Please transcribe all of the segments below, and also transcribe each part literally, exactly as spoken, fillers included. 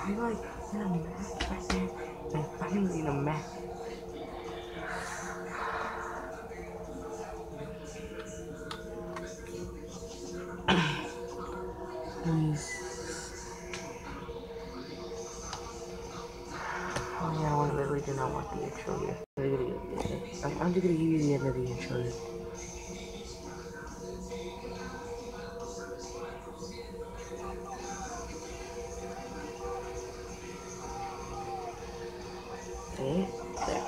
I'm like in a match right there. And finally in a match. Please. Oh yeah, I literally do not want the intro here. I'm, I'm just gonna give you the end of the intro here. See? There.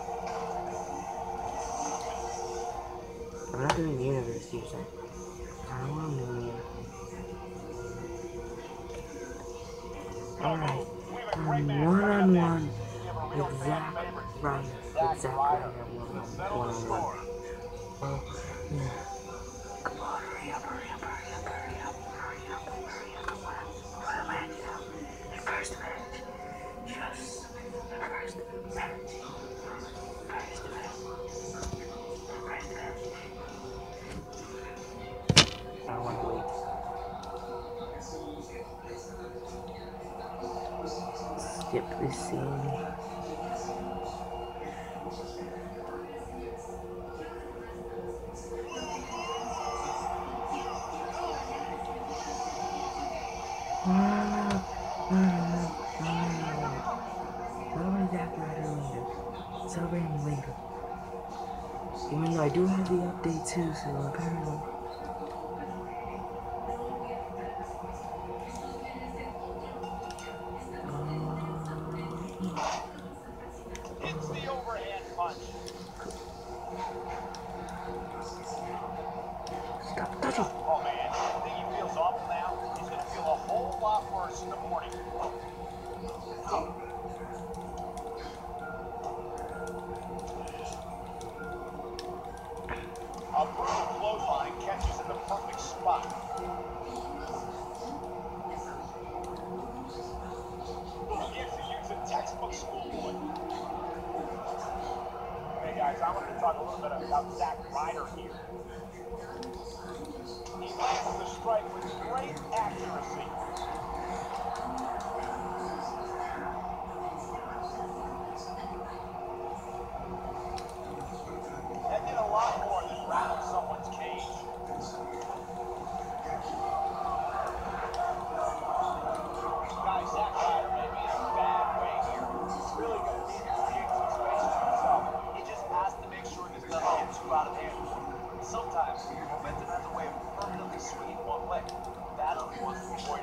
I'm not doing the universe here, so I don't want to do it. Alright. Um, one on one. Exact right. Exact right. One on one. Oh, yeah. Come on, hurry up, hurry up, hurry up, hurry up, hurry up, hurry up, come on. What a match now. Your first match. Just your first match. First match. First match. I don't want to wait. Skip this scene. No, no, no, no, no, no. Celebrate Zack Ryder later. Celebrate him later. Even though I do have the update too, so apparently. Hits the overhand punch. Stop touching. Oh man, I think he feels awful now. He's gonna feel a whole lot worse in the morning. Oh. A brutal clothesline catches in the perfect spot. He executes a textbook schoolboy. Hey guys, I wanted to talk a little bit about Zack Ryder here. He lands the strike with great accuracy. That did a lot more than rattle someone's cage. Guys, Zack Ryder may be in a bad way here. He's really going to need to create some space for himself. He just has to make sure this doesn't get too out of hand. Sometimes momentum has a way of permanently swinging one way. That's what he wants to avoid.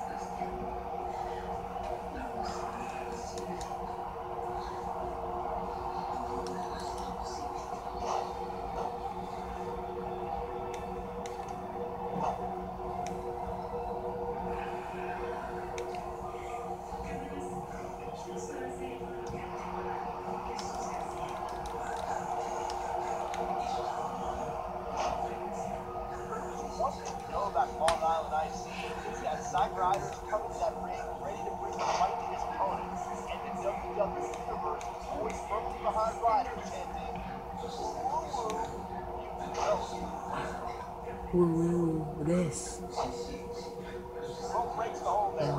One thing we know about Long Island Ice is that Zack Ryder's coming to that ring ready to bring the fight to his opponent. And the W W E Universe is always firmly behind Ryder, chanting, "Woo-woo, you know it." Woo woo, this. Rope breaks the hold there.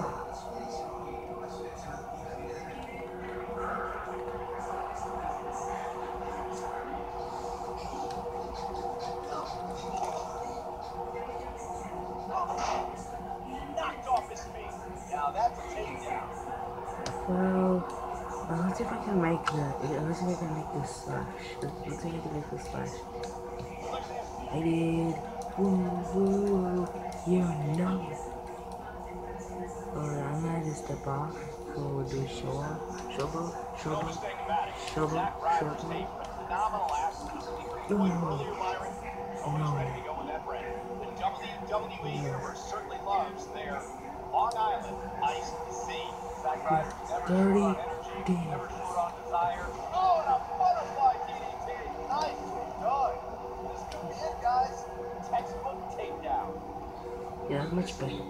Knocked off his feet. Now that's a takedown. Well, uh, let's see if I can make that. Let's see if I can make this slash. Let's see if I can make this slash. I did. Woo woo, you know. Alright, I'm gonna just step off. So we'll do show off. Show off. Show Always off. think about it. Show Zack off. Ryder's Show made off. a phenomenal athlete. No. Earlier, Byron, always No. ready to go in that ring. The W W E Universe certainly loves their Long Island Ice scene. Zack Ryder never Dirty short on energy, D. never short on desire. Oh, and a butterfly D D T. Nice done. This could be it, guys. Textbook takedown. Yeah, that's much better.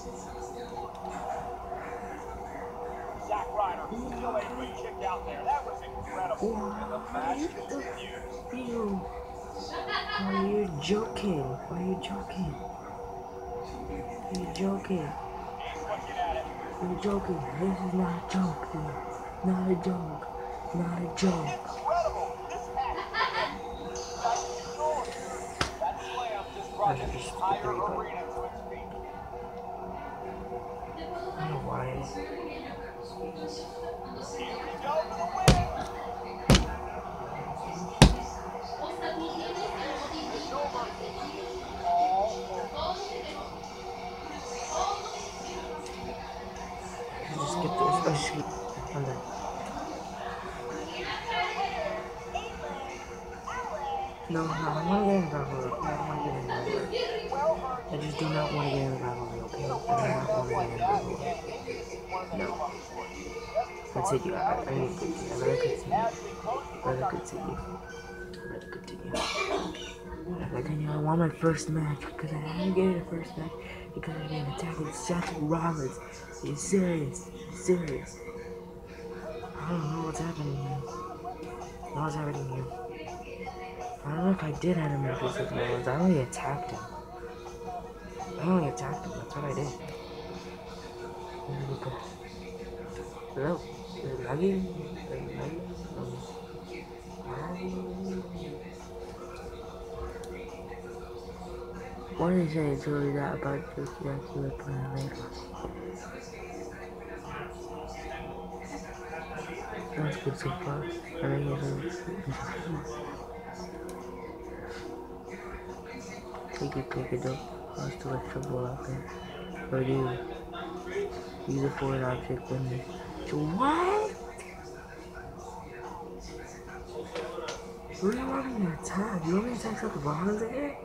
Zack Ryder still able to kick out there. That was incredible. And the match continues. Ew. Are you joking? Are you joking? Are you joking? He's looking at it. You're joking. This is not a joke, dude. Not a joke. Not a joke. Incredible! This hat got control. That slam just brought the entire arena to its feet. I don't know why. Here we go for the win! It's over. All over. Just skip this. Oh, shoot. I'm done. No, no, I want to get in the rivalry. I don't want to get in the rivalry. I just do not want to get in the rivalry, okay? I do not want to get in the rivalry. No. Continue. I, I need to continue. I'd rather continue. I'd rather continue. I'd rather continue. I'd rather continue. I want my first match because I had to get in the first match because I didn't attack with Seth Rollins. Are you serious? Are you serious? I don't know what's happening here. What's happening here? I don't know if I did have a match with Seth Rollins. I only attacked him. I only attacked him. That's what I did. Hello? Is it Maggie? Is it Maggie? What did I say to you that about this that you were playing later? Sounds good so far. I mean, it's take it, pick it up. I'll still let trouble out there. Or do you use a forward object when you. What? What do you want me to attack? You want me to attack Seth Rollins again?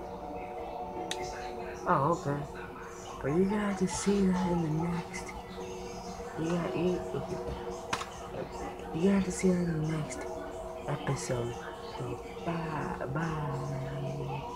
Oh, okay. But you're gonna have to see that in the next. You gotta eat. You're gonna have to see that in the next episode. So, bye, bye.